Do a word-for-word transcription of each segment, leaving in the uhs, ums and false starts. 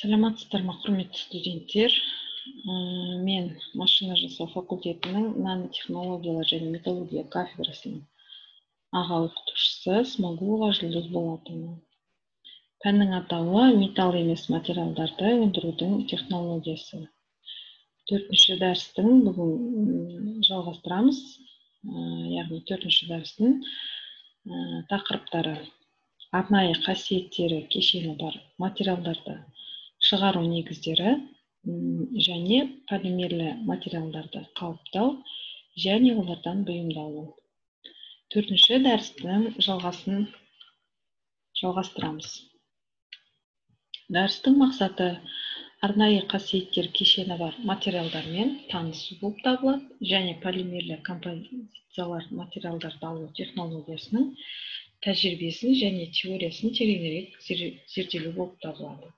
Саламатсыздар ма, құрметті студенттер? Мен машина жасау факультетінің нанотехнологиялар және металлургия кафедрасының аға оқытушысы Смагулова Жұлдыз болатынмын. Пәннің атауы металл емес материалдарды өндірудің технологиясы. Төртінші дәрістің бүгін жалғастырамыз. Яғни төртінші дәрістің тақырыптары: арнайы қасиеттері кешені бар материалдарды шығару негіздері және полимерлі материалдарды қауіптау және олардан бұйымдалу. Төртінші дәрістің жалғасын жалғастырамыз. Дәрістің мақсаты арнайы қасиеттер кешені бар материалдармен танысу болып табылады және полимерлі композициялар материалдарды алу технологиясының тәжірибесін және теориясын тереңірек зерделеу болып табылады.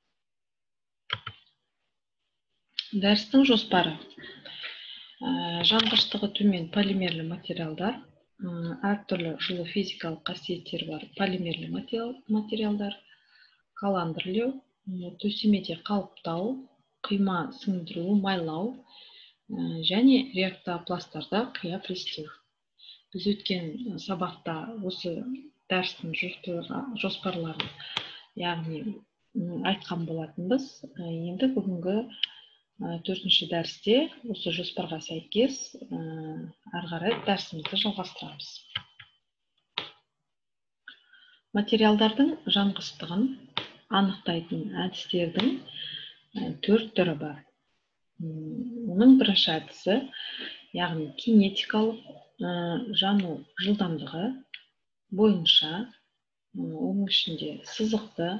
Дәрістің жоспары: жанғыштығы төмен полимерлі материалдар, әртүрлі жылу физикалық қасиеттері бар полимерлі материалдар, каландрлеу, төсемеде қалыптау, құйма сіңдіру, майлау және реактопласттарда қия престеу. Біз өткен сабақта осы дәрістің жоспарларын яғни айтқан болатынбыз. Енді бүгінгі төртінші дәрісте осы жоспарға сәйкес ары қарай дәрісімізді жалғастырамыз. Материалдардың жанғыштығын анықтайтын әдістердің төрт түрі бар. Оның бірінші әдісі, яғни кинетикалық жану жылдамдығы бойынша, оның ішінде сызықты,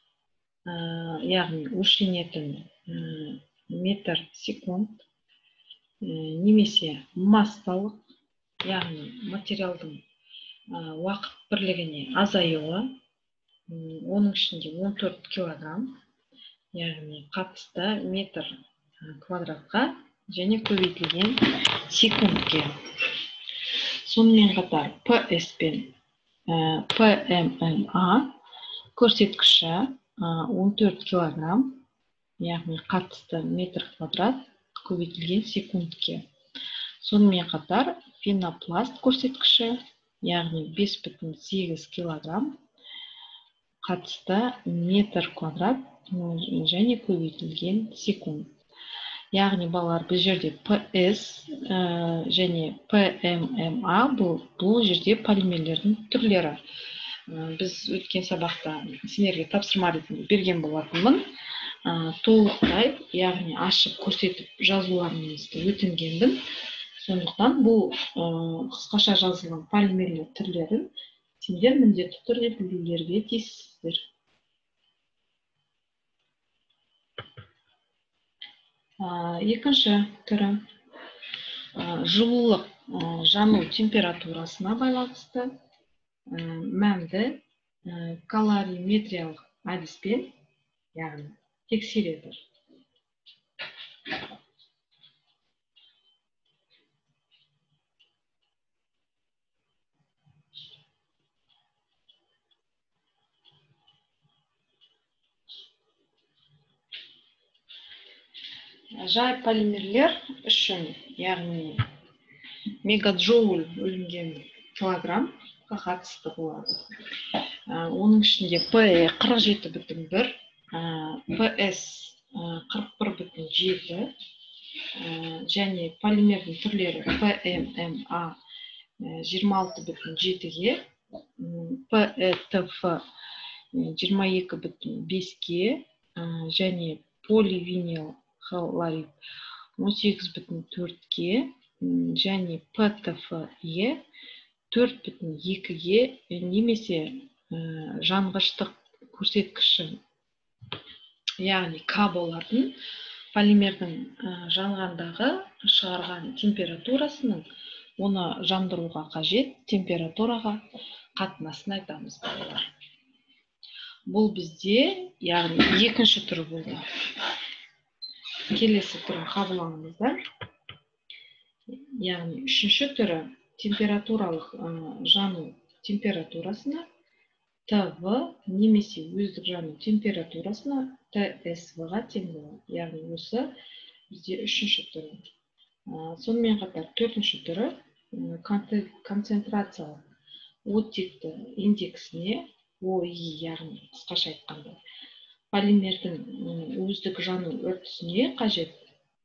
яғни өлшенетін метр секунд, немесе массалық, яғни материалдың уақыт бірлігіне азаюы, оның ішінде он төрт килограмм, яғни қатысты метр квадратқа және көбейтілген секундке. Сонымен қатар пэ эс пен пэ эм эм а көрсеткіші он төрт килограмм, яғни қатысты метр квадрат көбейтілген секундке. Сонымен қатар пенопласт көрсеткіші, яғни бес бүтін сегіз килограмм, қатысты метр квадрат және көбейтілген секунд. Яғни балалар, бұл жерде пэ эс және пэ эм эм а бұл жерде полимерлердің түрлері. Біз өткен сабақта сендерге тапсырма ретінде берген болатынмын. Толықтай, яғни ашып көрсетіп жазуларыңызды өтінгенбін. Сондықтан бұл қысқаша жазылған полимерлер түрлерін сендер міндетті түрде білулерге тиіссіздер. Екінші түрі жылулық жану температурасына байланысты мәнді калориметриялық әдіспен, яғни тексереді. Жай полимерлер үшін, яғни мегаджоуль бөлінген килограммға қатысты болады. Оның ішінде пэ қырық жеті бүтін бір, пэ эс қырық бір бүтін жеті және полимердің түрлері пэ эм эм а жиырма алты бүтін жетіге, пэ э тэ эф жиырма екі бүтін беске және поливинил хлорид он сегіз бүтін төртке және пэ тэ эф е төрт бүтін екіге немесе жанғыштық көрсеткіші, яғни К болатын полимердің жанғандағы шығарған температурасының оны жандыруға қажет температураға қатынасын айтамыз балалар. Бұл бізде, яғни екінші түрі болды. Келесі түрін қабылдаңыздар. Яғни үшінші түрі температуралық жану температурасына ТВ немесе өздік жану температурасына ТСВ-ға тең болады. Яғни осы бізде үшінші түрі. Сонымен қатар төртінші түрі концентрациялық оттекті индексіне ОИ, яғни қысқаша айтқанда полимердің өздік жану үрдісіне қажет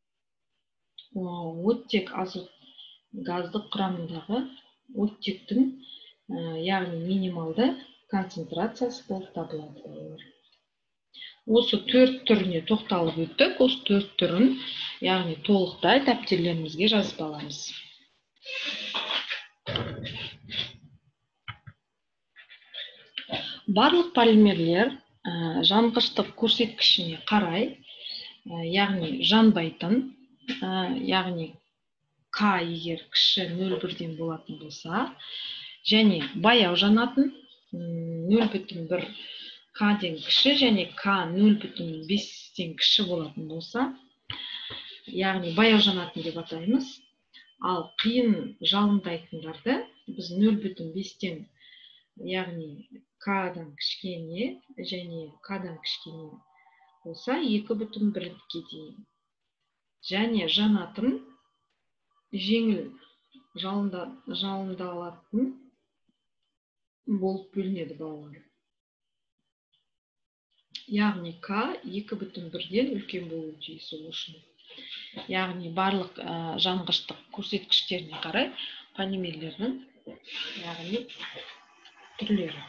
оттек азот газдық құрамындағы оттектің яғни минималды концентрациясы болып табылады. Осы төрт түріне тоқталып өттік. Осы төрт түрін, яғни толықтай дәптерлерімізге жазып аламыз. Барлық полимерлер жанғыштық көрсеткішіне қарай, яғни жанбайтын, яғни К егер кіші нөл бірден болатын болса, және баяу жанатын нөл бүтін бір К-ден кіші және К нөл бүтін бестен кіші болатын болса, яғни баяу жанатын деп атаймыз. Ал қиын жалындайтындарды біз нөл бүтін бестен, яғни К-дан кішкене және К-дан кішкене болса екі бүтін бірге дейін. Және жанатын жеңіл жалындалатын болып бөлінеді балалар. Яғни К екі бүтін бірден үлкен болуы тиіс ол үшін. Яғни барлық жанғыштық көрсеткіштеріне қарай полимерлердің яғни түрлері.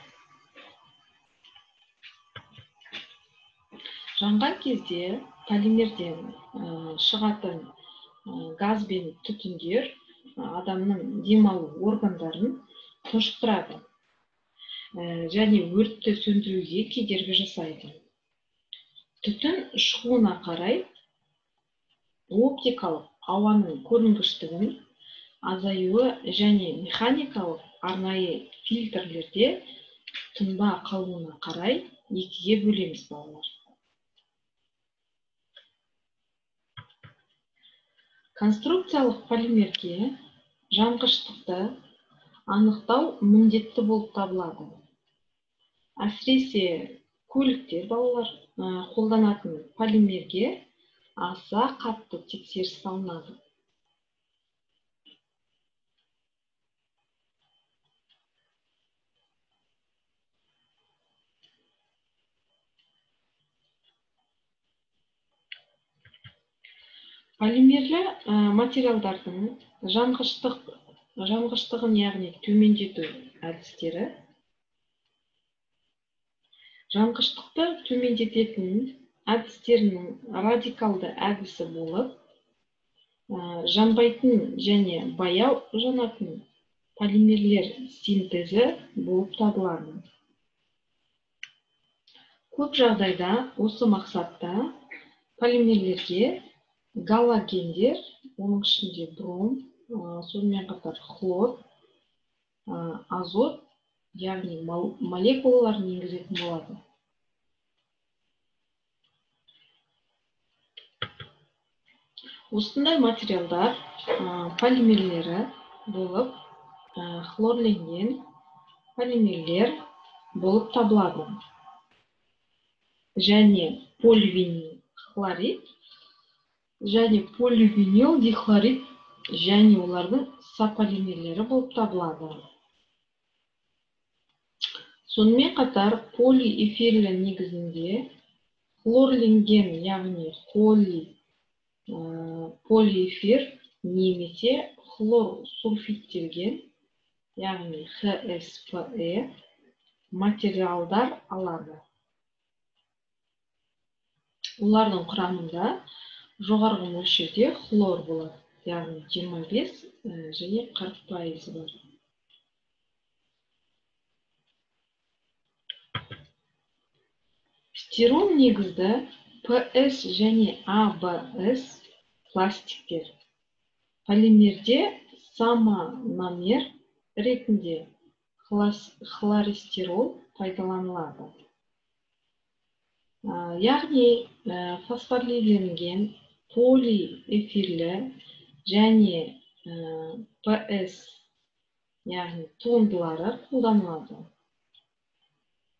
Жанған кезде полимерден шығатын газ бен түтіндер адамның демалу органдарын тұншықтырады және өртті сөндіруге кедергі жасайды. Түтін шығуына қарай оптикалық ауаның көрінгіштігін азаюы және механикалық арнайы фильтрлерде тұнба қалуына қарай екіге бөлеміз балалар. Конструкциялық полимерге жанғыштықты анықтау міндетті болып табылады. Әсіресе көліктер балалар қолданатын полимерге аса қатты тексеріс салынады. Полимерлі материалдардың жанғыштығын, яғни төмендету әдістері. Жанғыштықты төмендететін әдістерінің радикалды әдісі болып, жанбайтын және баяу жанатын полимерлер синтезі болып табылады. Көп жағдайда осы мақсатта полимерлерге галогендер, оның ішінде бром, сонымен қатар хлор, азот, яғни молекулалар енгізетін болады. Осындай материалдар полимерлері болып хлорленген полимерлер болып табылады. Және поливинил хлорид, және поливинил дихлорид, және олардың сополимерлері болып табылады. Сонымен қатар полиэфирлі негізінде хлорленген, яғни полиэфир немесе хлор сульфиттелген, яғни Х С П Э материалдар алады. Олардың құрамында жоғарғы мөлшерде хлор болады, яғни жиырма бес және қырық пайызы бар. Стирол негізді П С және А Б С пластиктер. Полимерде самономер ретінде хлористирол пайдаланылады. Яғни фосфорленген полиэфирлі және П С, яғни туындылары қолданылады.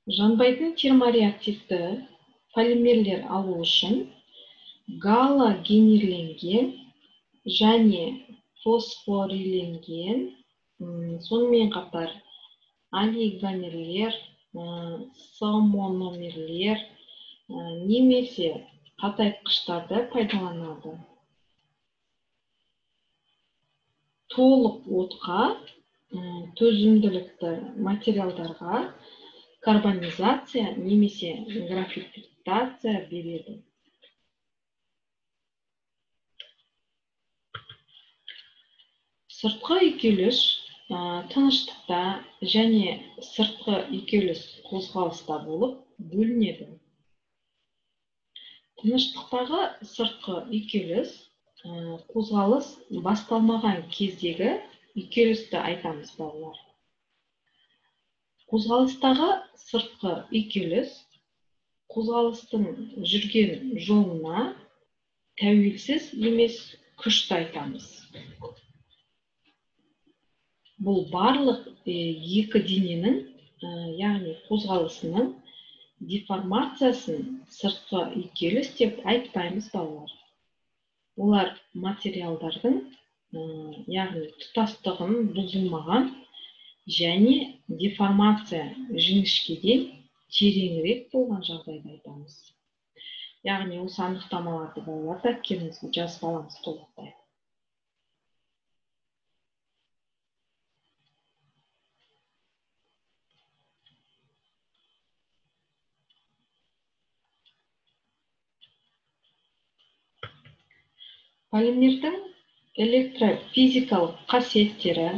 жанбайтын термореактивті полимерлер алу үшін галогенирленген және фосфориленген, сонымен қатар олигомерлер, сомономерлер немесе қатайтқыштарды пайдаланады. Толық отқа төзімділікті материалдарға карбонизация немесе графитация береді. Сыртқы үйкеліс тыныштықта және сыртқы үйкеліс қозғалыста болып бөлінеді. Тыныштықтағы сыртқы үйкеліс қозғалыс басталмаған кездегі үйкелісті айтамыз, балалар. Қозғалыстағы сыртқы үйкеліс қозғалыстың жүрген жолына тәуелсіз емес күшті айтамыз. Бұл барлық екі дененің, яғни қозғалысының деформациясын сыртқы үйкеліс деп айтпаймыз, балалар. Олар материалдардың, яғни тұтастығын бұзылмаған және деформация жіңішкеден тереңірек болған жағдайда айтамыз. Яғни осы анықтамаларды балалар дәптеріңізге жазып аламыз толықтай. Полимердің электрофизикалық қасиеттері: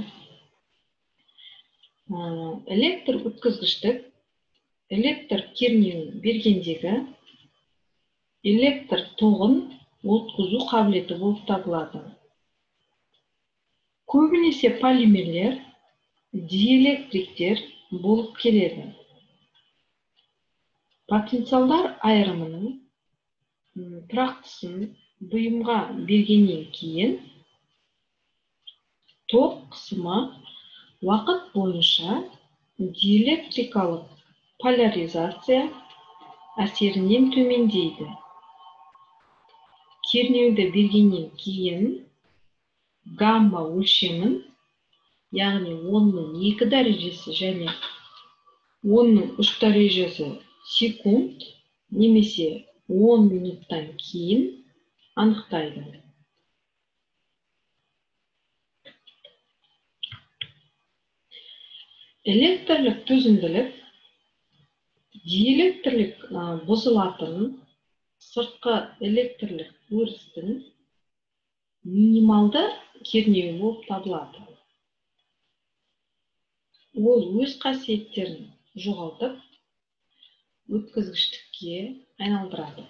электр өткізгіштік, электр кернеуін бергендегі электр тоғын өткізу қабілеті болып табылады. Көбінесе полимерлер диэлектриктер болып келеді. Потенциалдар айырымының тұрақтысын бұйымға бергеннен кейін ток қысымы уақыт бойынша диэлектрикалық поляризация әсерінен төмендейді. Кернеуді бергеннен кейін гамма өлшемін, яғни онның екі дәрежесі және онның үш дәрежесі секунд немесе он минуттан кейін анықтайды. Электрлік төзімділік диэлектрлік бұзылатын сыртқы электрлік өрістің минималды кернеуі болып табылады. Ол өз қасиеттерін жоғалтып, өткізгіштікке айналдырады.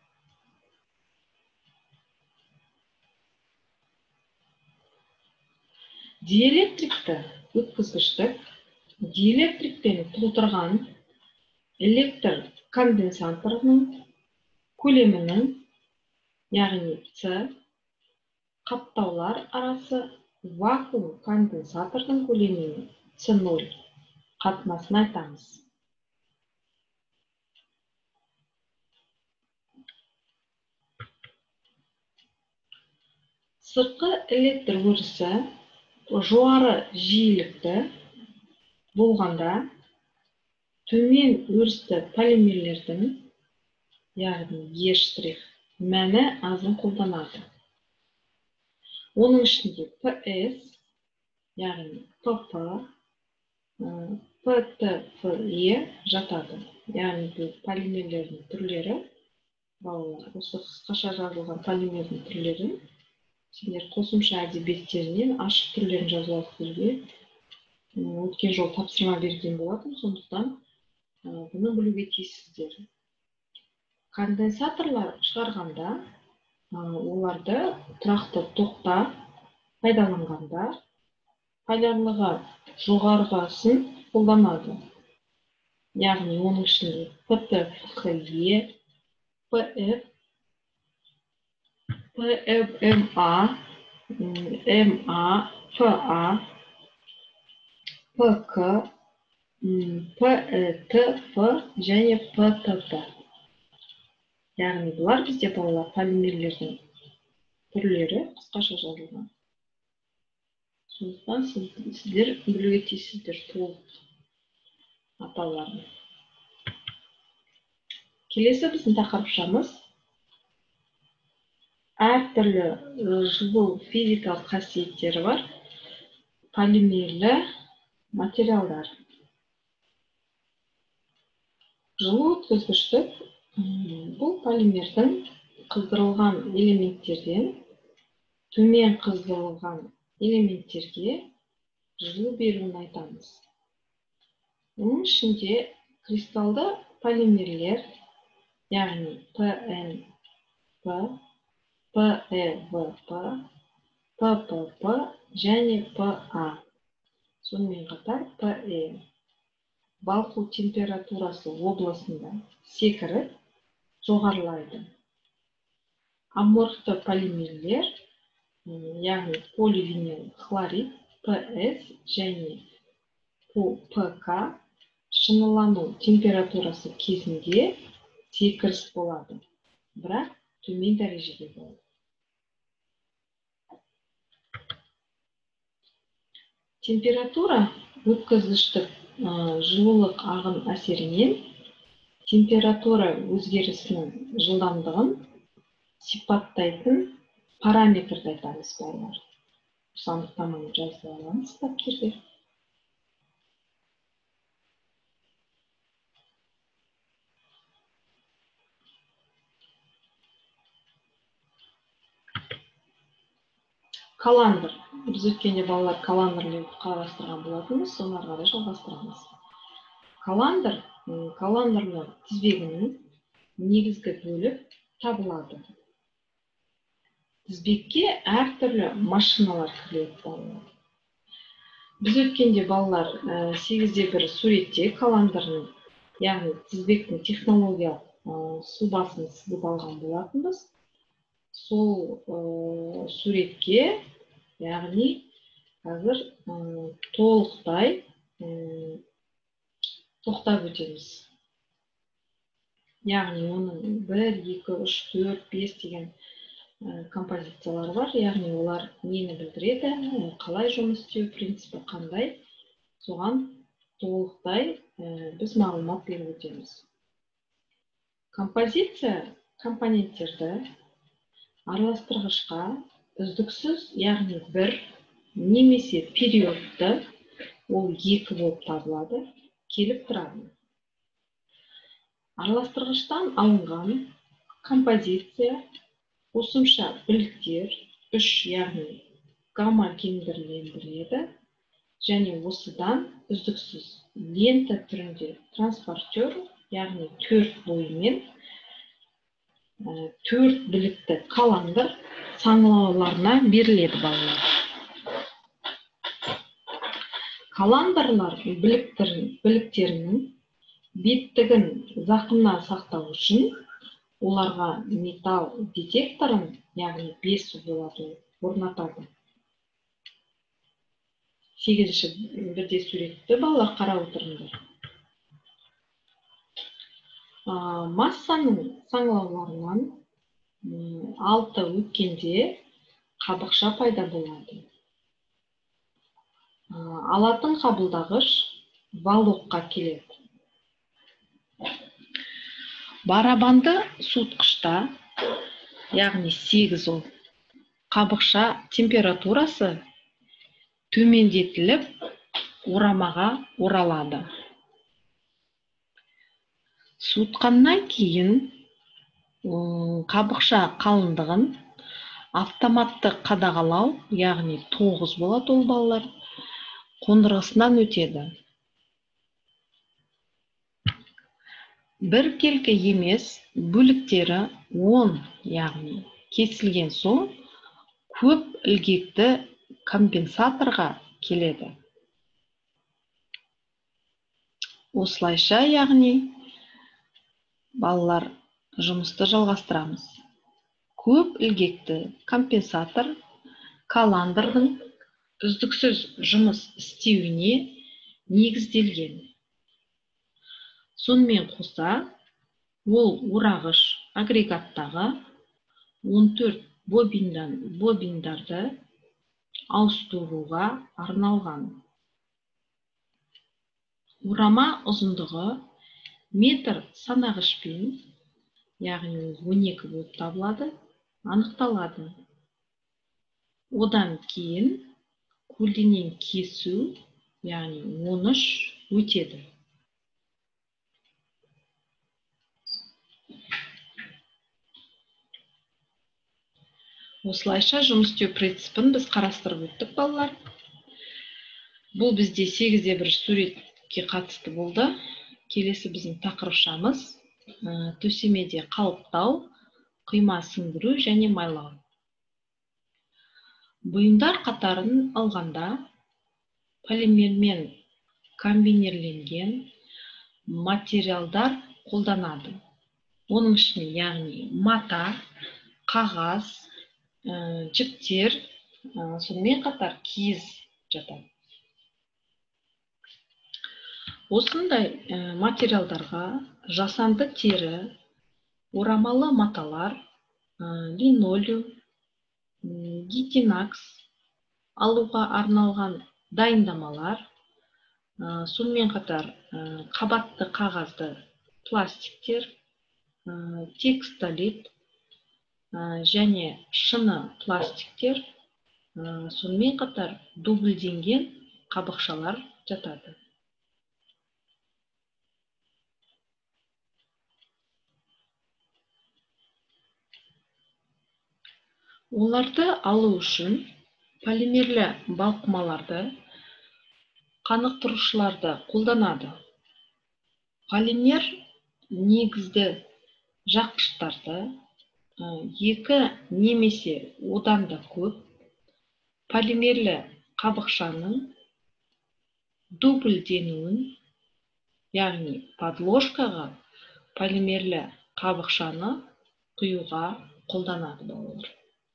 Диэлектрикті өткізгіштік диэлектрикпен толтырған электр конденсаторының көлемінің, яғни С, қаптаулар арасы вакуум конденсатордың көлемінің С ноль қатынасын айтамыз. Сыртқы электр өрісі жоғары жиілікті болғанда төмен өрісті полимерлердің, яғни Е' мәні азын қолданады. Оның ішінде ПС, яғни ПП, ПТФЕ жатады. Яғни бұл полимерлердің түрлері, балалар, осы қысқаша жазылған полимердің түрлерін сендер қосымша әдебиеттерінен ашық түрлерін жазып алып келуге өткен жол тапсырма берген болатын, сондықтан бұны білуге тиіссіздер. Конденсаторлар шығарғанда оларды тұрақты токта пайдаланғанда полярлығы жоғарғысын қолданады. Яғни оның ішінде ПТФЕ, ПФ, ПФМА, МА, ФА, ПК, пэ э тэ эф және пэ тэ пэ. Яғни бұлар бізде балалар полимерлердің түрлері қысқаша жазылған. Сондықтан сіздер білуге тиіссіздер толық атауларын. Келесі біздің тақырыпшамыз әртүрлі жылу физикалық қасиеттері бар полимерлі материалдар. Жылу өткізгіштік бұл полимердің қыздырылған элементтерден төмен қыздырылған элементтерге жылу беруін айтамыз. Оның ішінде кристалды полимерлер, яғни пэ эн пэ, пэ э вэ пэ, пэ пэ пэ және пэ а. Сонымен қатар пэ э балқу температурасы облысында секіріп жоғарылайды. Аморфты полимерлер, яғни поливинил хлорид, пэ эс және пэ ка шынылану температурасы кезінде секіріс болады, бірақ төмен дәрежеде болады. Температура өткізгіштік жылулық ағын әсерінен температура өзгерісінің жылдамдығын сипаттайтын параметрді айтамыз балалар. Осы анықтаманы жазып аламыз дәптерге. Каландр. Біз өткенде балалар каландрларды қарастырған болатынбыз, соны ары қарай жалғастырамыз. Каландр, каландрлар тізбегінің негізгі бөліп табылады. Тізбекке әртүрлі машиналар кіреді балалар. Біз өткенде балалар сегізде бір суретте каландрның, яғни тізбектің технологиялық сұлбасын сызып алған болатынбыз. Сол суретке, яғни қазір толықтай тоқтап өтеміз. Яғни оның бір, екі, үш, төрт, бес деген композициялар бар. Яғни олар нені білдіреді, қалай жұмыс істеу принципі қандай, соған толықтай біз мағлұмат беріп өтеміз. Композиция компоненттерді араластырғышқа үздіксіз, яғни бір немесе периодты, ол екі болып табылады, келіп тұрады. Араластырғыштан алынған композиция қосымша біліктер үш, яғни гамма кендірлендіреді, және осыдан үздіксіз лента түрінде транспортер, яғни төрт бойымен төрт білікті каландр саңылауларына беріледі балалар. Каландрлар біліктерінің беттігін зақымнан сақтау үшін оларға металл детекторын, яғни бес болады, орнатады. Сегізінші бірде суретті балалар қарап отырыңдар. Массаның саңылауларынан алты өткенде қабықша пайда болады. Алатын қабылдағыш валокқа келеді. Барабанды суытқышта, яғни сегіз ол, қабықша температурасы төмендетіліп, орамаға оралады. Суытқаннан кейін қабықша қалындығын автоматты қадағалау, яғни тоғыз болады ол балалар, қондырғысынан өтеді. Бір келкі емес бөліктері он, яғни кесілген соң көп ілгекті компенсаторға келеді. Осылайша, яғни балалар жұмысты жалғастырамыз. Көп ілгекті компенсатор каландрдың үздіксіз жұмыс істеуіне негізделген. Сонымен қоса, ол орағыш агрегаттағы он төрт бобиндан бобиндарды ауыстыруға арналған. Орама ұзындығы метр санағышпен, яғни он екі болып табылады, анықталады. Одан кейін көлденең кесу, яғни он үш өтеді. Осылайша жұмыс істеу принципін біз қарастырып өттік, балалар. Бұл бізде сегізде бір суретке қатысты болды. Келесі біздің тақырыпшамыз төсемеде қалыптау, құйма сіңдіру және майлау. Бұйымдар қатарын алғанда полимермен комбинирленген материалдар қолданады. Оның ішіне, яғни мата, қағаз, жіптер, сонымен қатар киіз жатады. Осындай материалдарға жасанды тері, орамалы маталар, линолеум, гитинакс алуға арналған дайындамалар, сонымен қатар қабатты қағазды пластиктер, текстолит және шыны пластиктер, сонымен қатар дубльденген қабықшалар жатады. Оларды алу үшін полимерлі балқымаларды, қанықтырушыларды қолданады. Полимер негізді жаққыштарды екі немесе одан да көп полимерлі қабықшаның дубльденуін, яғни подложкаға полимерлі қабықшаны құюға қолданады, балалар.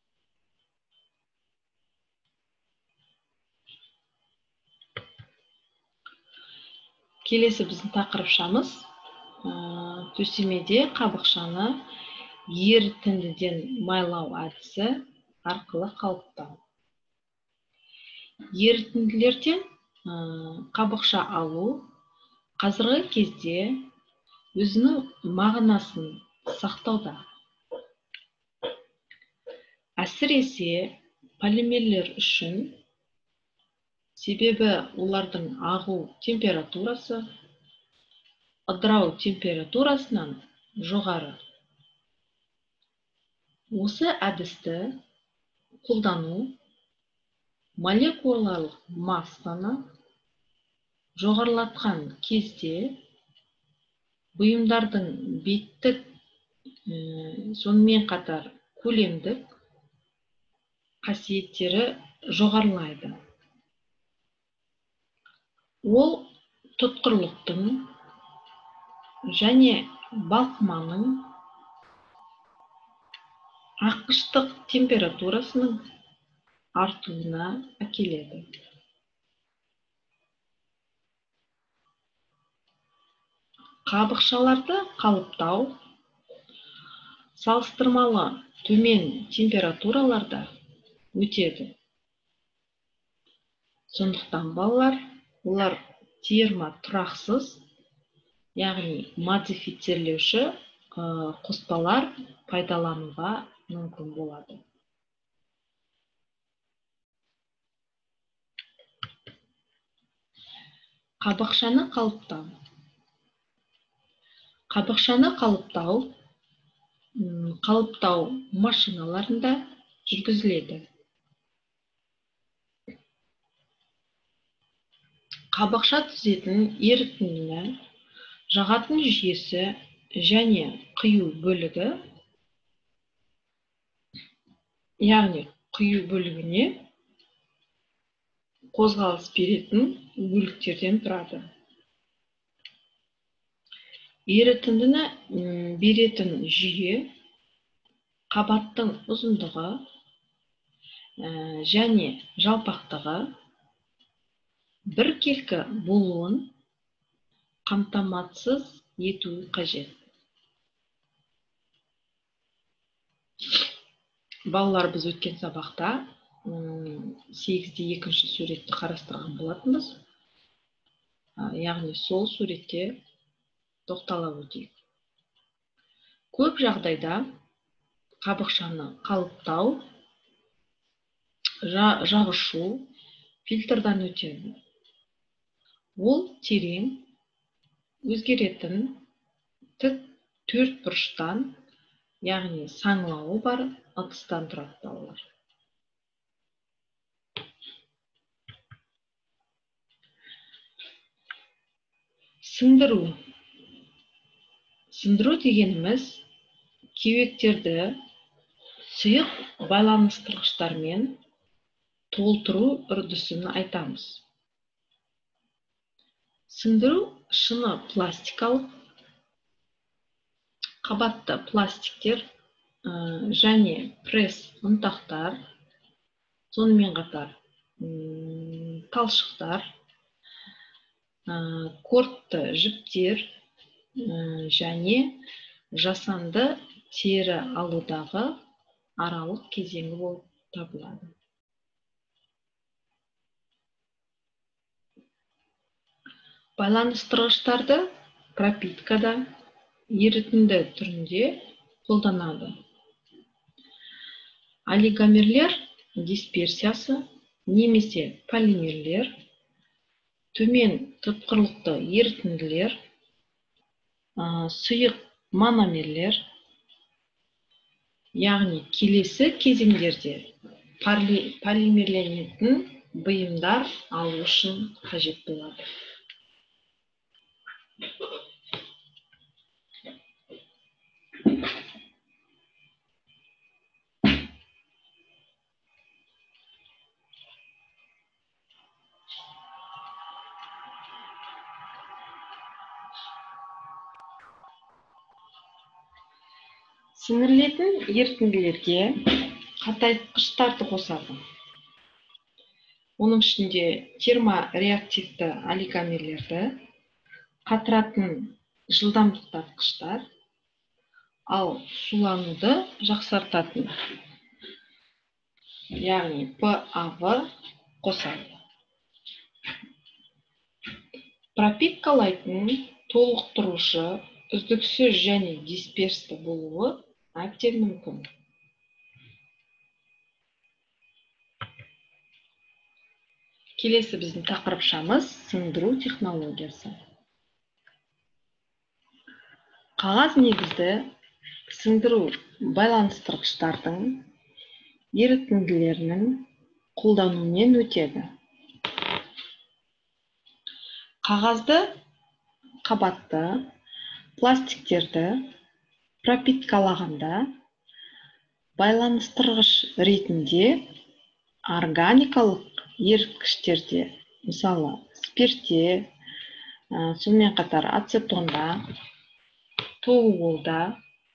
Келесі біздің тақырыпшамыз төсемеде қабықшаны ерітіндіден майлау әдісі арқылы қалыптау. Ерітінділерден қабықша алу қазіргі кезде өзінің мағынасын сақтауда. Әсіресе полимерлер үшін, себебі олардың ағу температурасы ыдырау температурасынан жоғары. Осы әдісті қолдану молекулалық массаны жоғарылатқан кезде бұйымдардың беттік, сонымен қатар көлемдік қасиеттері жоғарылайды. Ол тұтқырлықтың және балқыманың аққыштық температурасының артуына әкеледі. Қабықшаларды қалыптау салыстырмалы төмен температураларда өтеді. Сондықтан, балалар, олар термотұрақсыз, яғни модифицирлеуші қоспалар пайдалануға мүмкін болады. Қабықшаны қалыптау. Қабықшаны қалыптау қалыптау машиналарында жүргізіледі. Қабықша түзетін ерітіндіні жағатын жүйесі және құю бөлігі, яғни құю бөлігіне қозғалыс беретін бөліктерден тұрады. Ерітіндіні беретін жүйе қабаттың ұзындығы және жалпақтығы біркелкі болуын қамтамасыз ету қажет. Балалар, біз өткен сабақта сегізде екінші суретті қарастырған болатынбыз. Яғни сол суретте тоқтала өтейік. Көп жағдайда қабықшаны қалыптау, жағышу фильтрдан өтеді. Ол терең, өзгеретін тік төрт бұрыштан, яғни саңылауы бар ыдыстан тұрады балалар. Сындыру. Сындыру дегеніміз кеуектерді сұйық байланыстырғыштармен толтыру үрдісін айтамыз. Сындыру шыны пластикалық, қабатты пластиктер және пресс ұнтақтар, сонымен қатар талшықтар, кортты жіптер және жасанды тері алудағы аралық кезеңі болып табылады. Байланыстырғыштарды пропиткада ерітінді түрінде қолданады. Олигомерлер дисперсиясы немесе полимерлер, төмен тұтқырлықты ерітінділер, сұйық мономерлер, яғни келесі кезеңдерде полимерленетін бұйымдар алу үшін қажет болады. Сіңірілетін ерітінділерге қатайтқыштарды қосады. Оның ішінде термореактивті олигомерлерді, қатыратын жылдамдықтатқыштар, ал сулануды жақсартатын, яғни ПАВ қосады. Пропиткалайтын толықтырушы үздіксіз және дисперсті болуы әбден мүмкін. Келесі біздің тақырыпшамыз сындыру технологиясы. Қағаз негізді сындыру байланыстырғыштардың ерітінділерінің қолдануымен өтеді. Қағазды қабатты пластиктерді пропиткалағанда байланыстырғыш ретінде органикалық еріткіштерде, мысалы спиртте, сонымен қатар ацетонда, толуолда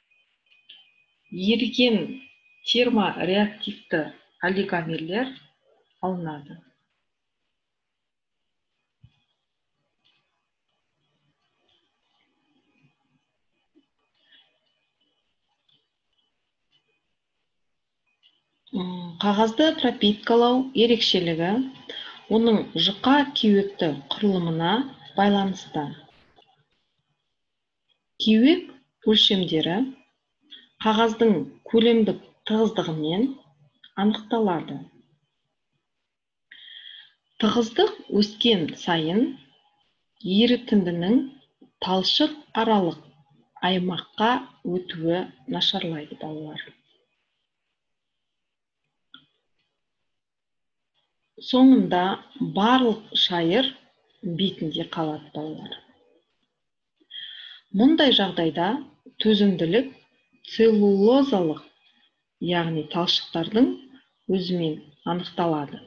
еріген термореактивті олигомерлер алынады. Қағазды пропиткалау ерекшелігі оның жұқа кеуекті құрылымына байланысты. Кеуек өлшемдері қағаздың көлемдік тығыздығымен анықталады. Тығыздық өскен сайын ерітіндінің талшық аралық аймаққа өтуі нашарлайды балалар. Соңында барлық шайыр бетінде қалады балалар. Мұндай жағдайда төзімділік целлулозалық, яғни талшықтардың өзімен анықталады.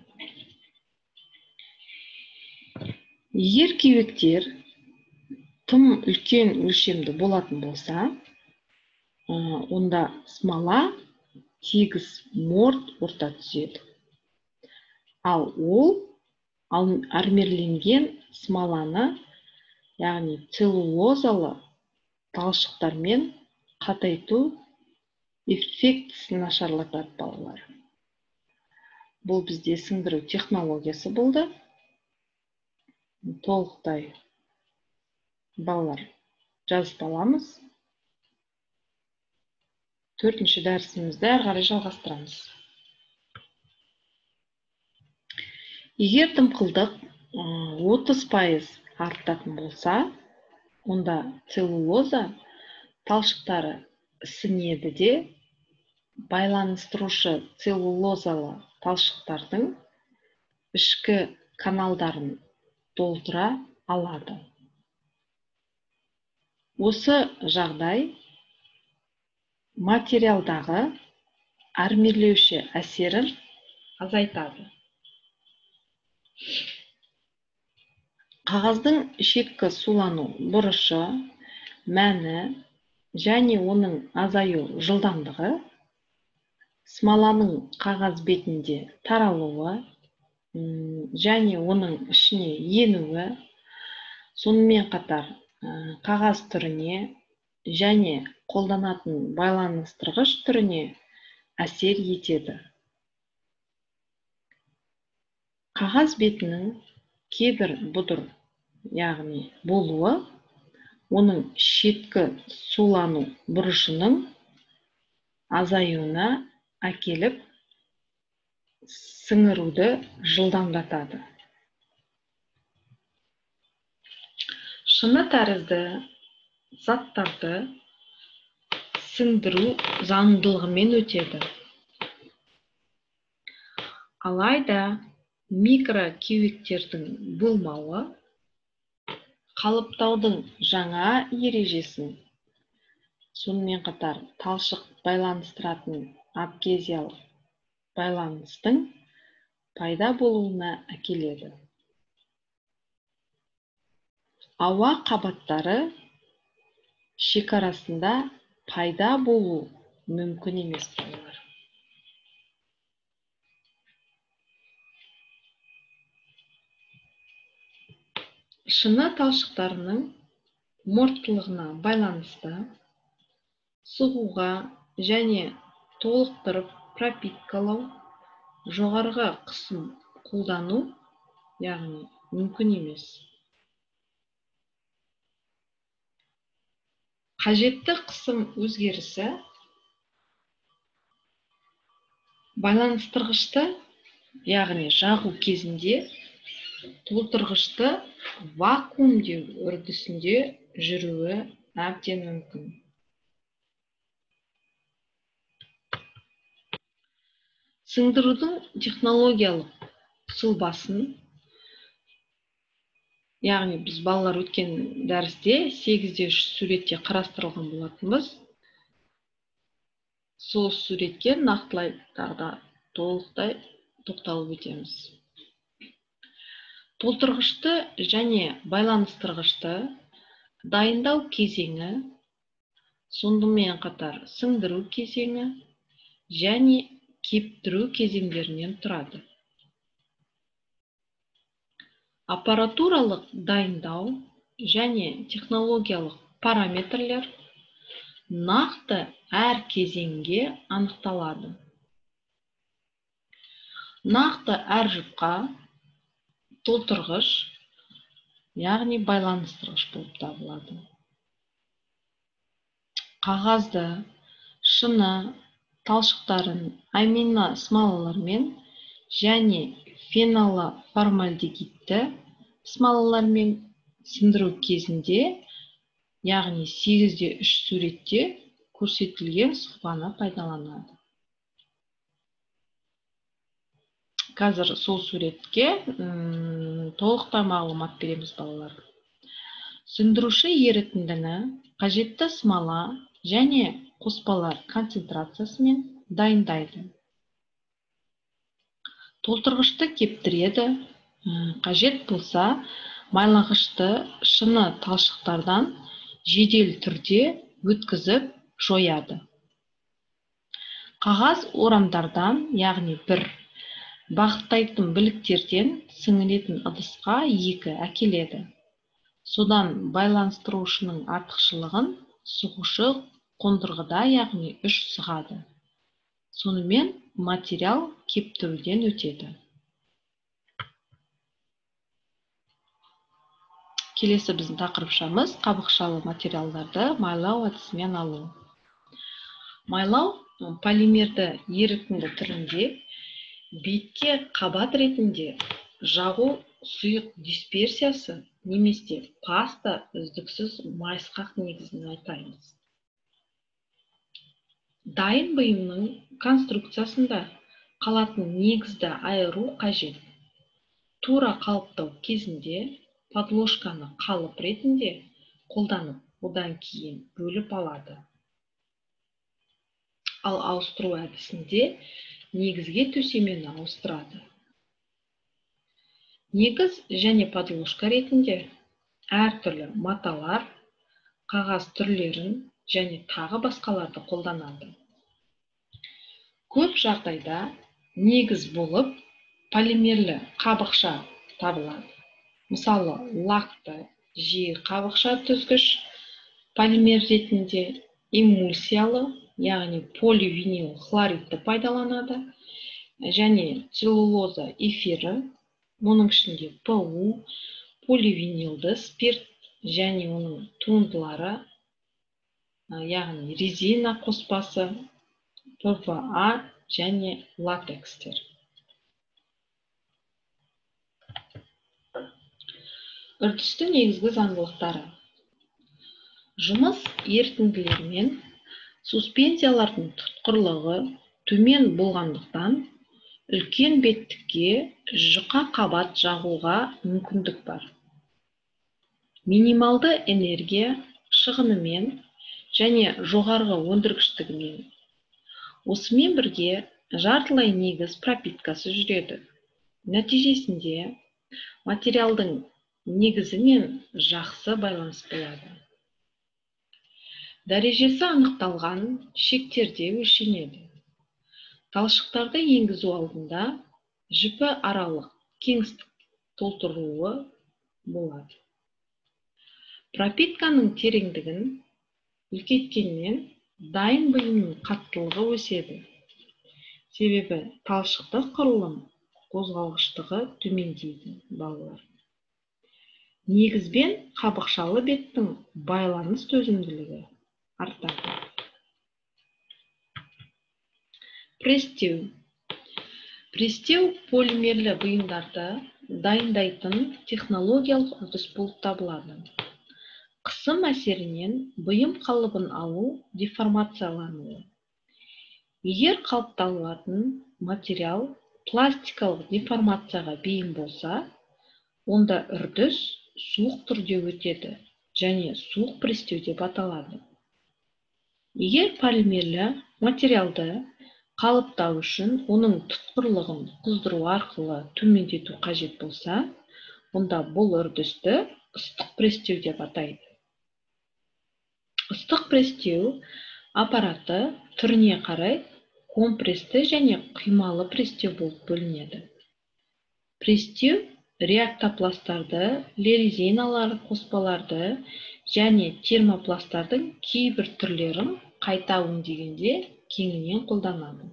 Егер кеуектер тым үлкен өлшемді болатын болса, онда смола тегіс морт орта түседі. Ал ол армирленген смоланы, яғни целлулозалы талшықтармен қатайту эффектісін нашарлатады балалар. Бұл бізде сіңдіру технологиясы болды. Толықтай балалар жазып аламыз. Төртінші дәрісімізді әрі қарай жалғастырамыз. Егер дымқылдық отыз пайыз артатын болса, онда целлулоза талшықтары ісінеді де, байланыстырушы целлулозалы талшықтардың ішкі каналдарын толтыра алады. Осы жағдай материалдағы армирлеуші әсерін азайтады. Қағаздың шеткі сулану бұрышы, мәні және оның азаю жылдамдығы, смоланың қағаз бетінде таралуы және оның ішіне енуі, сонымен қатар қағаз түріне және қолданатын байланыстырғыш түріне әсер етеді. Қағаз бетінің кейбір бұдыр, яғни болуы, оның шеткі сулану бұрышының азаюына әкеліп сіңіруді жылдамдатады. Шыны тәрізді заттарды сіңдіру заңдылығымен өтеді. Алайда микрокеуектердің болмауы қалыптаудың жаңа ережесін, сонымен қатар талшық байланыстыратын адгезиялық байланыстың пайда болуына әкеледі. Ауа қабаттары шекарасында пайда болу мүмкін емес болар. Шыны талшықтарының морттылығына байланысты сұғуға және толықтырып пропиткалау, жоғарғы қысым қолдану, яғни мүмкін емес. Қажетті қысым өзгерісі байланыстырғышты, яғни жағу кезінде толтырғышты вакуумдеу үрдісінде жүруі әбден мүмкін. Сіңдірудің технологиялық сұлбасын, яғни біз балалар өткен дәрісте сегізде үш суретте қарастырылған болатынбыз. Сол суретке нақтылай тағы толықтай тоқталып өтеміз. Толтырғышты және байланыстырғышты дайындау кезеңі, сонымен қатар сіңдіру кезеңі және кептіру кезеңдерінен тұрады. Аппаратуралық дайындау және технологиялық параметрлер нақты әр кезеңге анықталады. Нақты әр жұпқа толтырғыш, яғни байланыстырғыш болып табылады. Қағазды, шыны талшықтарын амино смолалармен және фенолформальдегидті смолалармен сіңдіру кезінде, яғни сегізде үш суретте көрсетілген сұхбаны пайдаланады. Қазір сол суретке толықтай мағлұмат береміз балалар. Сіңдіруші ерітіндіні қажетті смола және қоспалар концентрациясымен дайындайды. Толтырғышты кептіреді, қажет болса майлағышты шыны талшықтардан жедел түрде өткізіп жояды. Қағаз орамдардан, яғни бір бағыттайтын біліктерден сіңіретін ыдысқа екі әкеледі. Содан байланыстырушының артықшылығын сұғушы қондырғыда, яғни үш сығады. Сонымен материал кептіруден өтеді. Келесі біздің тақырыпшамыз қабықшалы материалдарды майлау әдісімен алу. Майлау полимерді ерітінді түрінде бетке қабат ретінде жағу сұйық дисперсиясы немесе паста үздіксіз майысқақ негізін айтаймыз. Дайын бұйымның конструкциясында қалатын негізді айыру қажет. Тура қалыптау кезінде подложканы қалып ретінде қолданып, одан кейін бөліп алады. Ал ауыстыру әдісінде негізге төсемені ауыстырады. Негіз және подложка ретінде әртүрлі маталар, қағаз түрлерін және тағы басқаларды қолданады. Көп жағдайда негіз болып полимерлі қабықша табылады. Мысалы, лакты жиі қабықша түзгіш полимер ретінде эмульсиялы, яғни поливинил хлоридті пайдаланады, және целлулоза эфирі, оның ішінде ПУ, поливинилді спирт және оның туындылары, яғни резина қоспасы, ПВА және латекстер. Үрдістің негізгі заңдылықтары. Жұмыс ерітінділермен суспензиялардың тұтқырлығы төмен болғандықтан үлкен беттікке жұқа қабат жағуға мүмкіндік бар. Минималды энергия шығынымен және жоғарғы өндіргіштігімен. Осымен бірге жартылай негіз пропиткасы жүреді. Нәтижесінде материалдың негізімен жақсы байланыс болады. Дәрежесі анықталған шектерде өлшенеді. Талшықтарды енгізу алдында жіпі аралық кеңістік толтыруы болады. Пропитканың тереңдігін үлкейткенмен дайын бұйымның қаттылығы өседі. Себебі талшықтық құрылым қозғалғыштығы төмендейді балалар. Негізбен қабықшалы беттің байланыс төзімділігі артады. Престеу. Престеу полимерлі бұйымдарды дайындайтын технологиялық үрдіс болып табылады. Қысым әсерінен бұйым қалыбын алу деформациялануы. Егер қалыпталатын материал пластикалық деформацияға бейім болса, онда үрдіс суық түрде өтеді және суық престеу деп аталады. Егер полимерлі материалды қалыптау үшін оның тұтқырлығын қыздыру арқылы төмендету қажет болса, онда бұл үрдісті ыстық престеу деп атайды. Ыстық престеу аппараты түріне қарай компресті және құймалы престеу болып бөлінеді. Престеу реактопласттарды, резиналар қоспаларды және термопласттардың кейбір түрлерін қайта өңдегенде кеңінен қолданады.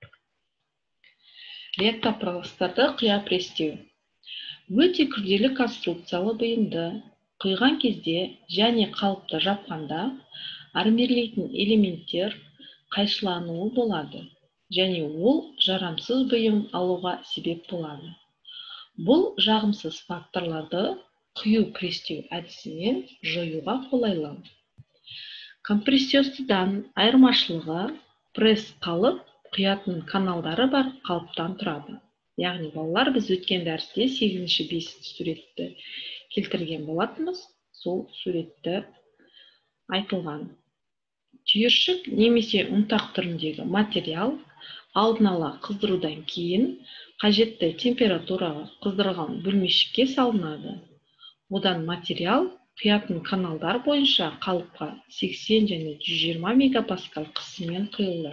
Реактопласттарды құя престеу. Өте күрделі конструкциялы бұйымды құйған кезде және қалыпты жапқанда армирлейтін элементтер қайшылануы болады және ол жарамсыз бұйым алуға себеп болады. Бұл жағымсыз факторларды құю престеу әдісімен жоюға қолайлы. Компрессиясыдан айырмашылығы пресс қалып құятын каналдары бар қалыптан тұрады. Яғни балалар, біз өткен дәрісте сегізінші бесінші суретті келтірген болатынбыз, сол суретті айтылған. Түйіршік немесе ұнтақ түріндегі материал алдын ала қыздырудан кейін қажетті температураға қыздырылған бөлмешікке салынады. Одан материал құятын каналдар бойынша қалыпқа сексен және жүз жиырма мегапаскаль қысыммен құйылды.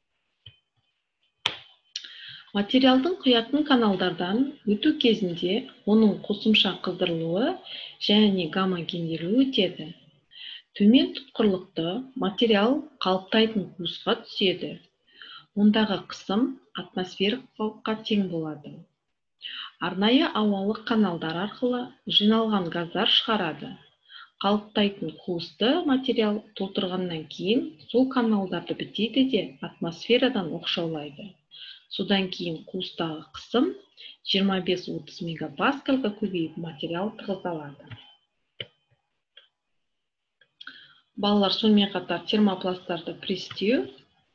Материалдың құятын каналдардан өту кезінде оның қосымша қыздырылуы және гомогенделуі өтеді. Төмен тұтқырлықты материал қалыптайтын курсқа түседі. Ондағы қысым атмосферикқа тең болады. Арнайы ауалық каналдар арқылы жиналған газдар шығарады. Қалыптайтын курсты материал толтырғаннан кейін сол каналдарды бітейді де атмосферадан оқшаулайды. Содан кейін курстағы қысым жиырма бес отыз мегапаскальға көбейіп материал тығыздалады. Балалар, сонымен қатар термопласттарды пресстеу,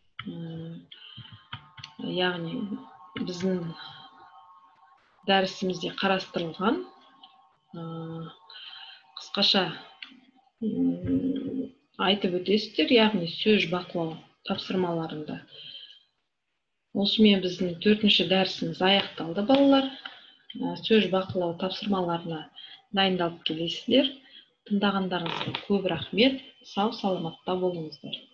яғни біздің дәрісімізде қарастырылған қысқаша айтып өтесіздер, яғни сөз бақылау тапсырмаларында. Осымен біздің төртінші дәрісіміз аяқталды, балалар. Сөз бақылау тапсырмаларына дайындалып келесіздер. Тыңдағандарыңызға көп рахмет. Сау саламатта болыңыздар.